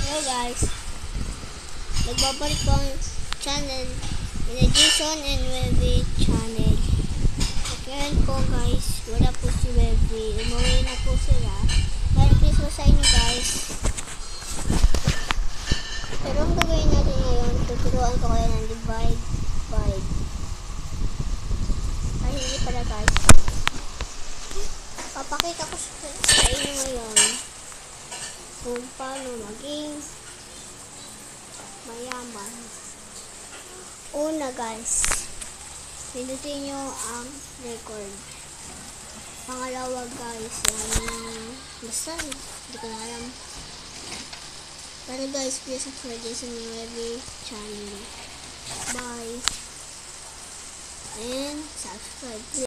Hello guys, nagbabalik po ang channel ni Jason and Webby channel. At ngayon po guys, wala po si Webby, umuwi na po sila. Merry Christmas sa inyo guys. Pero ang gagawin natin ngayon, tuturuan ko kayo ng divide by. Ay hindi pala guys, papakita ko sa inyo ngayon kung paano maging mayaman. Una guys, pindutin nyo ang record. Pangalawa guys, yung basta hindi ko na alam. Pero guys, please subscribe sa Webby channel. Bye and subscribe.